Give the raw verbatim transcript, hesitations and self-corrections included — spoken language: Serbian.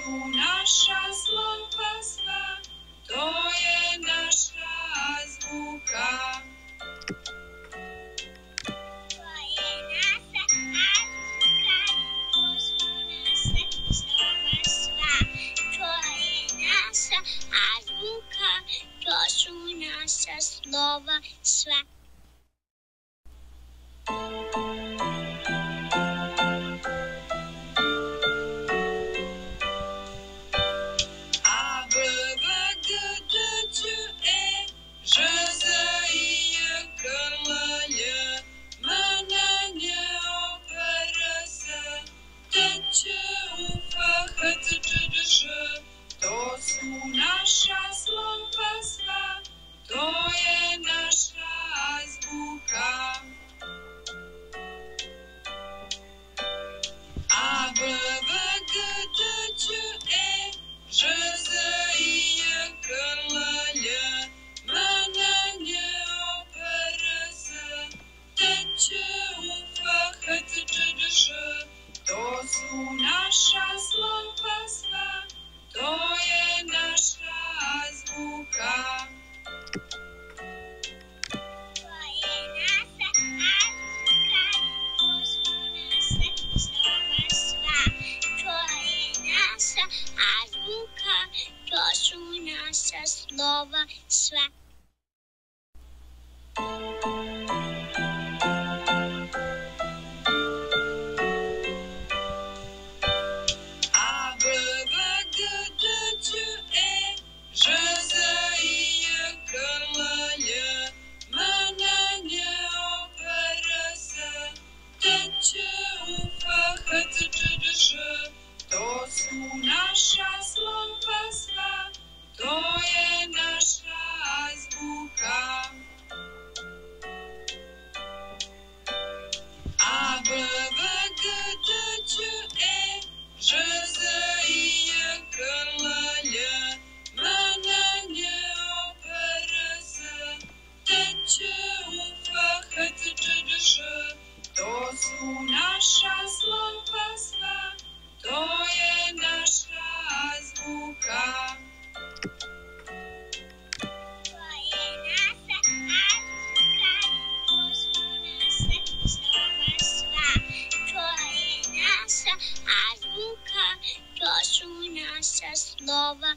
su naša slova sva, to je naša azbuka. To je naša azbuka, to su naša slova sva. To je naša azbuka, to su naša slova sva. To su naša slova sva, to je naša azbuka. A, B, V, G, D, Č, E, Ž, Z, I, J, K, L, J, M, N, Ň, O, P, R, S, T, Č, U, F, H, C, Č, Č, Š. To su naša slova sva, to je naša azbuka. To je naša azbuka, to su naša slova sva. To je naša azbuka, to su naša slova sva. To su naša slova sva, to je naša azbuka. A, B, V, G, D, Č, E, Ž, Z, I, J, K, L, J, M, N, Ň, O, P, R, S, T, Č, U, F, H, C, Č, Č, Š. To su naša slova sva, to je naša azbuka. To je naša azbuka, to su naša slova sva. To je naša azbuka, to su naša slova